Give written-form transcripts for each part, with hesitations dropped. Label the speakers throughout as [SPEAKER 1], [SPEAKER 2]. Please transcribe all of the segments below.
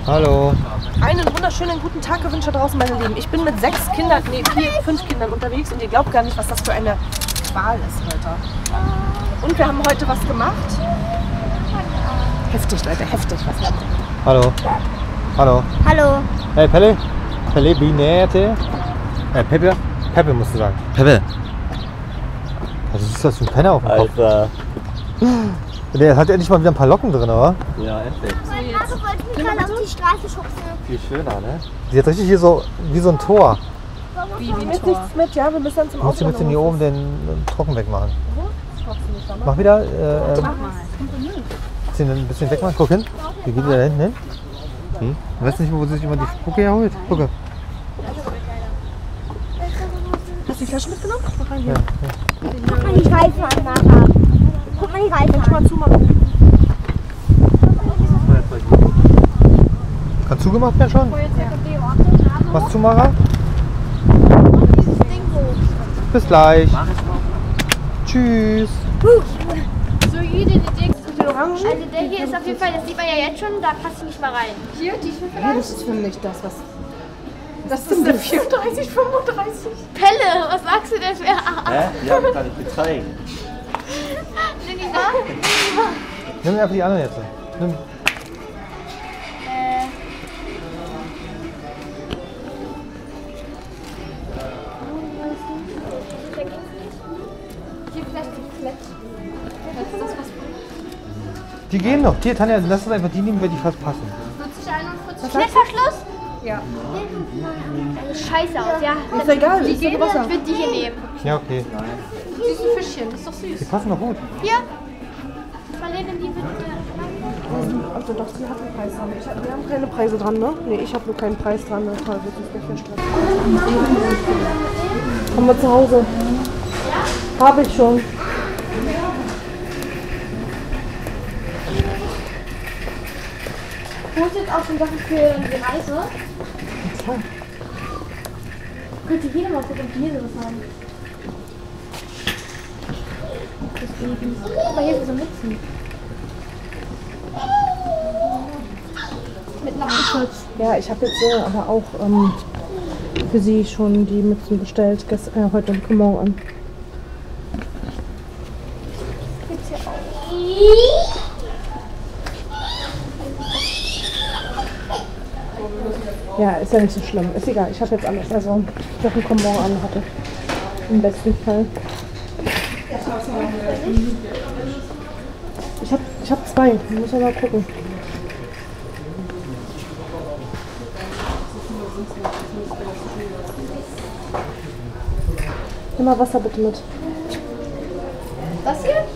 [SPEAKER 1] Hallo.
[SPEAKER 2] Einen wunderschönen guten Tag gewünscht da draußen, meine Lieben. Ich bin mit 6 Kindern, nee, 5 Kindern unterwegs und ihr glaubt gar nicht, was das für eine Qual ist heute. Und wir haben heute was gemacht. Heftig, Leute, heftig. Was haben wir?
[SPEAKER 1] Hallo. Hallo.
[SPEAKER 3] Hallo.
[SPEAKER 1] Hey, Pelle. Pelle, Binette. Pepe. Pepe musst du sagen.
[SPEAKER 4] Pepe.
[SPEAKER 1] Was ist das für ein Penner auf dem Kopf?
[SPEAKER 4] Alter.
[SPEAKER 1] Der hat endlich mal wieder ein paar Locken drin, oder?
[SPEAKER 4] Ja, endlich.
[SPEAKER 3] Meine Mama wollte mich gerade auf die Straße schubsen.
[SPEAKER 4] Viel schöner, ne?
[SPEAKER 1] Sie hat richtig hier so wie so ein Tor.
[SPEAKER 2] Wie mit nichts mit, ja, wir müssen dann zum
[SPEAKER 1] Du musst hier ein bisschen hier oben den Trocken wegmachen. Mach wieder. Ein bisschen wegmachen. Guck hin. Wie geht der da hinten hin? Hm? Du weißt nicht, wo sie sich immer die Spucke herholt? Gucke.
[SPEAKER 2] Hast du die Flasche mitgenommen? Mach rein
[SPEAKER 1] Ja,
[SPEAKER 2] hier.
[SPEAKER 1] ja.
[SPEAKER 3] Guck mal die Reifen an, Mara. Guck mal die Reifen
[SPEAKER 2] Kannst du
[SPEAKER 3] an.
[SPEAKER 2] mal zumachen?
[SPEAKER 1] Kann zugemacht werden schon? Was zu, Mara? Bis gleich. Tschüss.
[SPEAKER 5] So jede Idee.
[SPEAKER 2] Die Orangen?
[SPEAKER 5] Also der hier ist auf jeden Fall, das sieht man ja jetzt schon, da passt sie nicht mal rein. Hier, die ist
[SPEAKER 2] Ja, das ist für mich das, was... Das ist eine 34, 35.
[SPEAKER 5] Pelle, was sagst du denn?
[SPEAKER 4] Hä? Ja, kann ich bezeigen.
[SPEAKER 5] Sind die da?
[SPEAKER 1] Nimm einfach die anderen jetzt. Nimm.
[SPEAKER 5] Hier vielleicht die Flat. Das ist das, was
[SPEAKER 1] Die gehen noch. Hier, Tanja, lass uns einfach die nehmen, weil die fast passen.
[SPEAKER 5] 40, 41. Klettverschluss?
[SPEAKER 2] Ja.
[SPEAKER 5] Scheiße aus, ja.
[SPEAKER 2] Ist egal,
[SPEAKER 5] Die
[SPEAKER 2] ist ja
[SPEAKER 5] gehen,
[SPEAKER 2] Wasser.
[SPEAKER 5] ich würde die hier nehmen.
[SPEAKER 1] Ja, okay.
[SPEAKER 5] Süße Fischchen, das ist doch süß.
[SPEAKER 1] Die passen doch gut.
[SPEAKER 5] Hier. Marlene, die wird
[SPEAKER 2] Also doch, sie hat einen Preis dran. Wir haben keine Preise dran, ne? Ne, ich habe nur keinen Preis dran. Das war wirklich gleich viel Stress. Kommen wir zu Hause. Habe ich schon.
[SPEAKER 5] Holst jetzt auch schon Sachen für die Reise?
[SPEAKER 2] Klar.
[SPEAKER 5] Könnt ihr hier mal gucken, ob die hier sowas haben. Das Baby. Guck mal, hier ist so Mützen. Mit Nackenschutz.
[SPEAKER 2] Ja, ich habe jetzt aber auch für sie schon die Mützen bestellt. Heute und morgen an.
[SPEAKER 5] Gibt's hier auch.
[SPEAKER 2] Ja, ist ja nicht so schlimm. Ist egal, ich habe jetzt alles. Also, Sachen kommen morgen an, hatte. Im besten Fall. Ich hab 2. Muss ja mal gucken. Nimm mal Wasser bitte mit.
[SPEAKER 5] Das hier?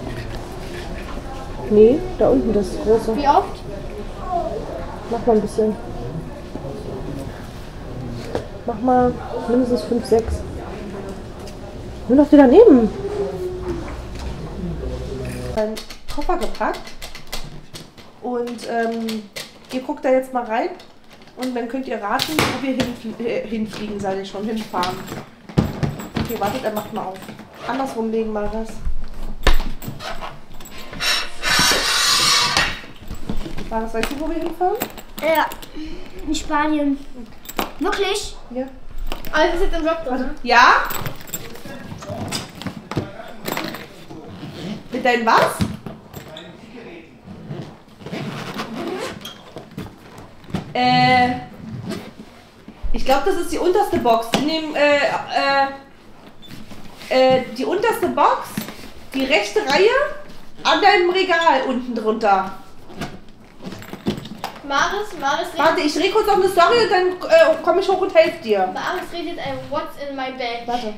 [SPEAKER 2] Nee, da unten das große.
[SPEAKER 5] Wie oft?
[SPEAKER 2] Mach mal ein bisschen. Mach mal mindestens 5, 6. Nimm doch die daneben. Einen Koffer gepackt. Und ihr guckt da jetzt mal rein. Und dann könnt ihr raten, wo wir hinfliegen, sage ich schon, hinfahren. Okay, wartet, er macht mal auf. Andersrum legen mal das. Was weißt du, wo wir hinfahren?
[SPEAKER 3] Ja. In Spanien. Wirklich?
[SPEAKER 2] Ja.
[SPEAKER 5] Aber das ist jetzt im Job drin, ne?
[SPEAKER 2] Ja? Mit deinem was? Ich glaube, das ist die unterste Box. Nehmen, die unterste Box, die rechte Reihe, an deinem Regal unten drunter.
[SPEAKER 5] Maris
[SPEAKER 2] Warte, ich rede kurz noch eine Story und dann komme ich hoch und helfe dir.
[SPEAKER 5] Maris redet ein What's in my bag.
[SPEAKER 2] Warte.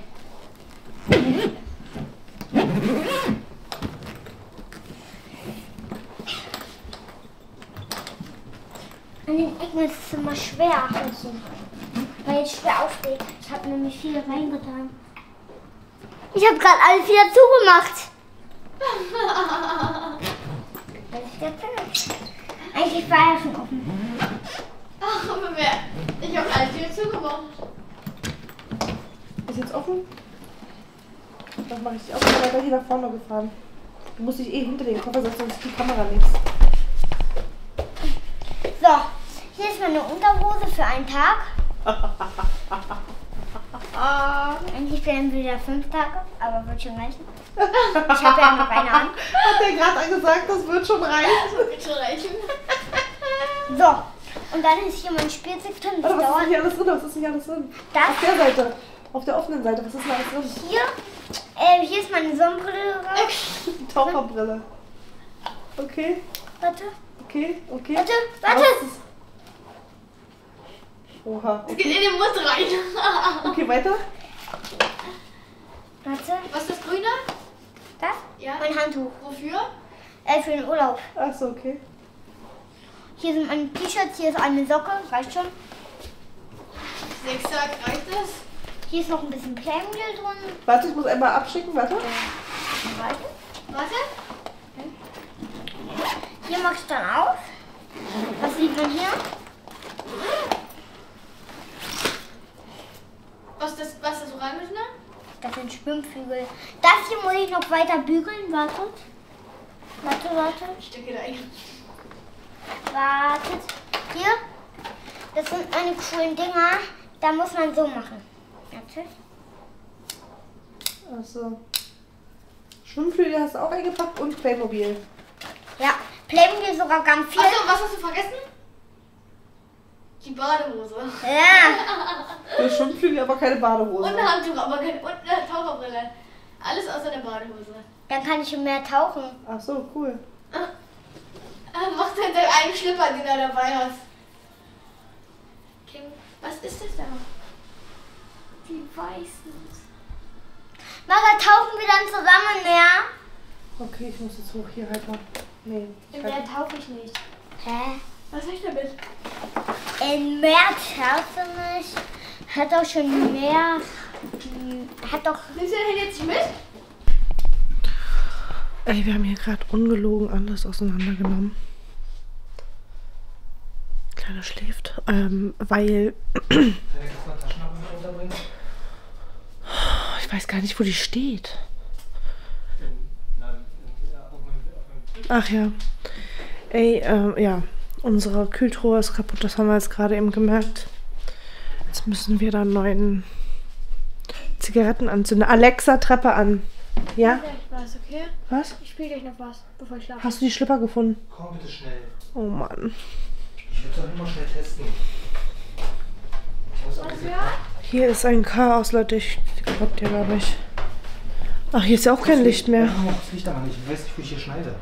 [SPEAKER 3] An den Ecken ist es immer schwer. Also, weil es schwer aufgeht. Ich habe nämlich viel reingetan. Ich habe gerade alles wieder zugemacht. Das ist der Plan. Eigentlich war er schon offen.
[SPEAKER 5] Ach, aber ich habe alles wieder zugemacht.
[SPEAKER 2] Ist jetzt offen? Dann mache ich die auch weiter hier nach vorne gefahren. Du musst dich eh hinter den Koffer setzen, sonst ist die Kamera nichts.
[SPEAKER 3] So, Hier ist meine Unterhose für einen Tag. Eigentlich wären wieder 5 Tage, aber wird schon reichen. Ich habe ja noch eine an.
[SPEAKER 2] Hat der gerade gesagt, das wird schon reichen.
[SPEAKER 5] Wird schon reichen.
[SPEAKER 3] So, und dann ist hier mein Spielzeug drin. Das
[SPEAKER 2] Warte, was ist denn
[SPEAKER 3] dauert.
[SPEAKER 2] hier alles drin? Was ist denn hier alles drin?
[SPEAKER 3] Das
[SPEAKER 2] Auf der Seite. Auf der offenen Seite. Was ist denn alles drin?
[SPEAKER 3] hier ist meine Sonnenbrille drauf.
[SPEAKER 2] Taucherbrille. Okay,
[SPEAKER 3] Warte,
[SPEAKER 2] okay.
[SPEAKER 3] warte.
[SPEAKER 2] Was ist- Oha.
[SPEAKER 5] Es geht in den Mund rein.
[SPEAKER 2] Okay, weiter.
[SPEAKER 3] Warte.
[SPEAKER 5] Was ist das Grüne?
[SPEAKER 3] Das?
[SPEAKER 5] Ja.
[SPEAKER 3] Mein Handtuch.
[SPEAKER 5] Wofür?
[SPEAKER 3] Für den Urlaub.
[SPEAKER 2] Achso, okay.
[SPEAKER 3] Hier sind meine T-Shirts, hier ist eine Socke, reicht schon.
[SPEAKER 5] 6 Tage reicht das?
[SPEAKER 3] Hier ist noch ein bisschen Playmobil drin.
[SPEAKER 2] Warte, ich muss einmal abschicken. Warte.
[SPEAKER 3] Warte.
[SPEAKER 5] Warte.
[SPEAKER 3] Hier mach ich dann auf. Was sieht man hier?
[SPEAKER 5] Was ist das Orange?
[SPEAKER 3] Das sind Schwimmflügel. Das hier muss ich noch weiter bügeln. Wartet. Warte.
[SPEAKER 5] Stecke da ein.
[SPEAKER 3] Wartet. Hier. Das sind meine coolen Dinger. Da muss man so machen. Warte.
[SPEAKER 2] Achso. Schwimmflügel hast du auch eingepackt und Playmobil.
[SPEAKER 3] Ja, Playmobil sogar ganz viel.
[SPEAKER 5] Achso, was hast du vergessen? Die Badehose.
[SPEAKER 3] Ja.
[SPEAKER 2] Für Schwimmflügel aber keine Badehose.
[SPEAKER 5] Und ein Handtuch, aber keine, und eine Taucherbrille. Alles außer der Badehose.
[SPEAKER 3] Dann kann ich mehr tauchen.
[SPEAKER 2] Achso, cool.
[SPEAKER 5] Mach denn deinen einen Schlipper, den du dabei hast. Kim, was ist das da? Die weißen.
[SPEAKER 3] Mara, tauchen wir dann zusammen, ja?
[SPEAKER 2] Okay, ich muss jetzt hoch. Hier halt mal. Nee.
[SPEAKER 5] In der tauche ich nicht.
[SPEAKER 3] Hä?
[SPEAKER 5] Was soll ich damit?
[SPEAKER 3] In März hörst du nicht? Hat doch schon mehr. Hat doch.
[SPEAKER 5] Nimmst du den jetzt nicht mit?
[SPEAKER 2] Ey, wir haben hier gerade ungelogen alles auseinandergenommen. Kleiner schläft. Weil. Ich weiß gar nicht, wo die steht. Ach ja. Ey, ja. Unsere Kühltruhe ist kaputt. Das haben wir jetzt gerade eben gemerkt. Jetzt müssen wir da einen neuen Zigaretten anzünden. Alexa, Treppe an. Ja?
[SPEAKER 5] Gleich was, okay?
[SPEAKER 2] Was?
[SPEAKER 5] Ich spiele gleich noch was, bevor ich schlafe.
[SPEAKER 2] Hast du die Schlipper gefunden?
[SPEAKER 1] Komm bitte schnell.
[SPEAKER 2] Oh Mann.
[SPEAKER 1] Ich würde doch immer schnell testen. Ich muss auch
[SPEAKER 2] Hier ist ein Chaos, Leute. Ich glaub dir, glaube ich. Ach, hier ist ja auch kein Licht mehr.
[SPEAKER 1] Mach mal das Licht an. Ich weiß nicht, wo ich hier schneide.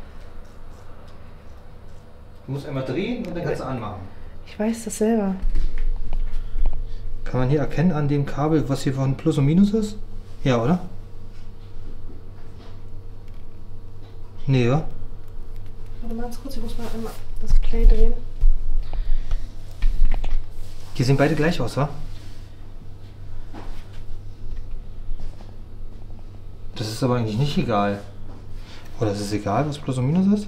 [SPEAKER 1] Du musst einmal drehen und dann kannst du anmachen.
[SPEAKER 2] Ich weiß das selber.
[SPEAKER 1] Kann man hier erkennen an dem Kabel, was hier von Plus und Minus ist? Ja, oder? Nee, ja?
[SPEAKER 2] Warte mal ganz kurz, ich muss mal einmal das Play drehen.
[SPEAKER 1] Die sehen beide gleich aus, wa? Das ist aber eigentlich nicht egal. Oder ist es egal, was Plus und Minus ist?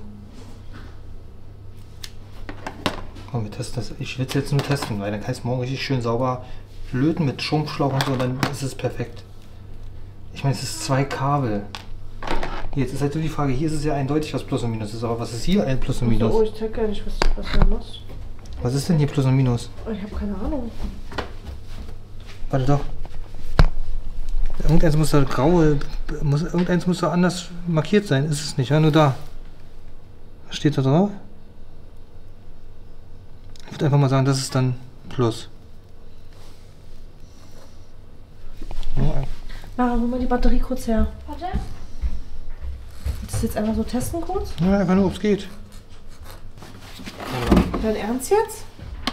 [SPEAKER 1] Komm, wir testen das. Ich will es jetzt nur testen, weil dann kann ich es morgen richtig schön sauber löten mit Schrumpfschlauch und so, dann ist es perfekt. Ich meine, es ist 2 Kabel. Jetzt ist halt nur die Frage, hier ist es ja eindeutig, was Plus und Minus ist, aber was ist hier ein Plus und Minus?
[SPEAKER 2] Oh, ich check gar nicht, was du machst.
[SPEAKER 1] Was ist denn hier Plus und Minus?
[SPEAKER 2] Oh, ich habe keine Ahnung.
[SPEAKER 1] Warte doch. Irgendeins muss da graue, irgendeins muss da anders markiert sein, ist es nicht, ja? Nur da. Was steht da drauf? Ich würde einfach mal sagen, das ist dann Plus. Ja,
[SPEAKER 2] Mara, hol mal die Batterie kurz her.
[SPEAKER 5] Warte.
[SPEAKER 2] Willst du das jetzt einfach so testen kurz?
[SPEAKER 1] ja, einfach nur, ob es geht.
[SPEAKER 2] Dein Ernst jetzt?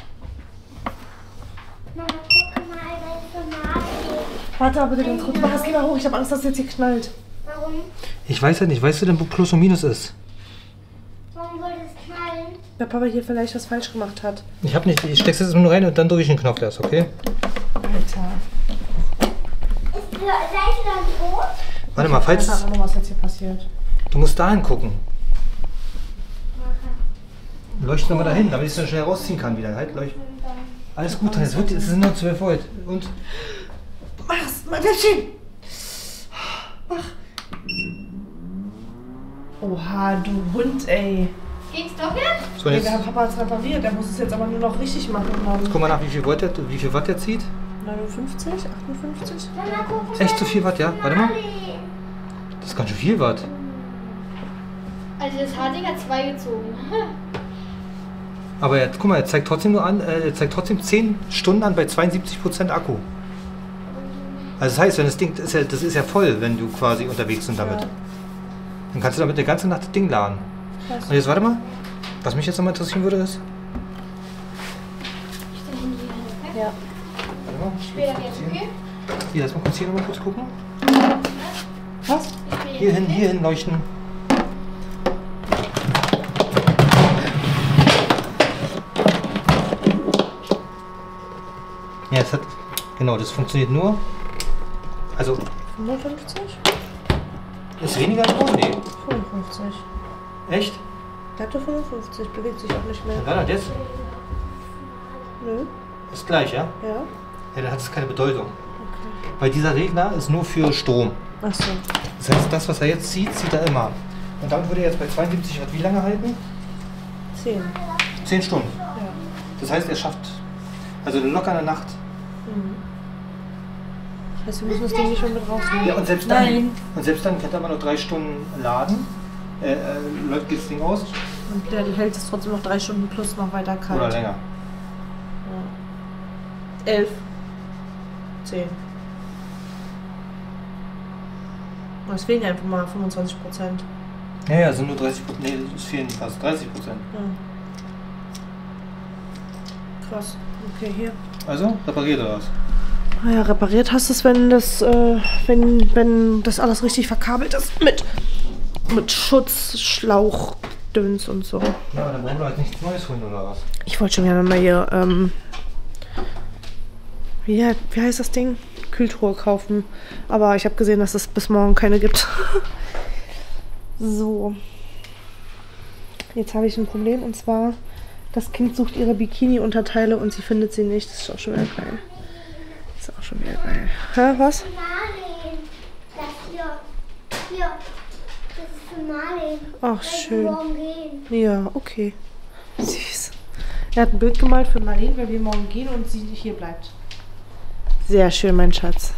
[SPEAKER 3] Mama, guck mal, da ist Tomate.
[SPEAKER 2] Warte aber bitte ganz kurz. Mach das Kind mal hoch. Ich habe Angst, dass es jetzt hier knallt.
[SPEAKER 3] Warum?
[SPEAKER 1] Ich weiß halt nicht, weißt du denn, wo Plus und Minus ist?
[SPEAKER 3] Warum soll das knallen?
[SPEAKER 2] Der Papa hier vielleicht was falsch gemacht hat.
[SPEAKER 1] Ich hab nicht, ich steck's jetzt nur rein und dann drücke ich den Knopf erst, okay?
[SPEAKER 2] Alter.
[SPEAKER 3] Ist die Seite dann rot?
[SPEAKER 1] Warte mal, falls
[SPEAKER 2] Keine Ahnung, was jetzt hier passiert.
[SPEAKER 1] du musst da hingucken. Leuchte nochmal dahin, damit ich es dann schnell rausziehen kann wieder. Halt, leucht. Alles gut, es sind nur 12 Volt. Und
[SPEAKER 2] Mach's, mein Mädchen! Mach. Oha, du Hund, ey.
[SPEAKER 5] Geht's doch jetzt?
[SPEAKER 1] So,
[SPEAKER 2] Nee,
[SPEAKER 1] jetzt
[SPEAKER 2] der Papa hat es repariert, der muss es jetzt aber nur noch richtig machen.
[SPEAKER 1] guck mal nach, wie viel Watt der zieht.
[SPEAKER 2] 59, 58?
[SPEAKER 3] Mama, guck mal.
[SPEAKER 1] Echt zu viel Watt, ja? Warte mal. Das ist ganz schön viel Watt.
[SPEAKER 5] Also das Harding hat 2 gezogen.
[SPEAKER 1] Aber jetzt, guck mal, er zeigt trotzdem nur an, er zeigt trotzdem 10 Stunden an bei 72% Akku. Also das heißt, wenn das Ding, das ist ja voll, wenn du quasi unterwegs bist damit.
[SPEAKER 2] Ja.
[SPEAKER 1] Dann kannst du damit eine ganze Nacht das Ding laden. Und jetzt warte mal, was mich jetzt nochmal interessieren würde ist,
[SPEAKER 2] Ja.
[SPEAKER 1] warte mal,
[SPEAKER 5] Später jetzt, okay?
[SPEAKER 1] hier, lass mal kurz hier nochmal kurz gucken.
[SPEAKER 2] Was?
[SPEAKER 1] Hier hin leuchten. Ja, es hat, genau, das funktioniert nur, also,
[SPEAKER 2] 55?
[SPEAKER 1] ist weniger als ohne, nee.
[SPEAKER 2] 55.
[SPEAKER 1] Echt?
[SPEAKER 2] Der hatte 55, bewegt sich auch nicht mehr.
[SPEAKER 1] Ja, und jetzt?
[SPEAKER 2] Nö.
[SPEAKER 1] Ist gleich, ja?
[SPEAKER 2] Ja?
[SPEAKER 1] Ja, dann hat es keine Bedeutung.
[SPEAKER 2] Okay.
[SPEAKER 1] Weil dieser Regler ist nur für Strom.
[SPEAKER 2] Achso.
[SPEAKER 1] Das heißt, das, was er jetzt zieht, zieht er immer. Und damit würde er jetzt bei 72 Watt wie lange halten?
[SPEAKER 2] 10.
[SPEAKER 1] 10 Stunden.
[SPEAKER 2] Ja.
[SPEAKER 1] Das heißt, er schafft also locker eine Nacht.
[SPEAKER 2] Das heißt, wir müssen das Ding nicht schon mit rausnehmen.
[SPEAKER 1] Ja, und selbst dann könnte man noch 3 Stunden laden. Läuft das Ding aus?
[SPEAKER 2] Und der hält es trotzdem noch 3 Stunden plus noch weiter kalt.
[SPEAKER 1] Oder länger.
[SPEAKER 2] 11. 10. Es fehlen ja einfach mal 25%.
[SPEAKER 1] Ja, sind nur 30%. Nee, es fehlen fast 30%.
[SPEAKER 2] Ja. Krass. Okay, hier.
[SPEAKER 1] Also, repariert oder was?
[SPEAKER 2] Naja, repariert hast du es, wenn das, wenn das alles richtig verkabelt ist mit Schutz, Schlauch, Döns und so.
[SPEAKER 1] Ja, aber dann brauchen wir halt nichts Neues holen oder was?
[SPEAKER 2] Ich wollte schon gerne mal hier, wie heißt das Ding? Kühltruhe kaufen. Aber ich habe gesehen, dass es bis morgen keine gibt. So. Jetzt habe ich ein Problem und zwar, das Kind sucht ihre Bikini-Unterteile und sie findet sie nicht. Das ist auch schon wieder geil. Das ist auch schon wieder geil. Hä, was?
[SPEAKER 3] Marleen. Das hier. Das ist für Marleen.
[SPEAKER 2] Ach,
[SPEAKER 3] Weil
[SPEAKER 2] schön.
[SPEAKER 3] wir morgen gehen.
[SPEAKER 2] Ja, okay. Süß. Er hat ein Bild gemalt für Marleen, weil wir morgen gehen und sie hier bleibt. Sehr schön, mein Schatz.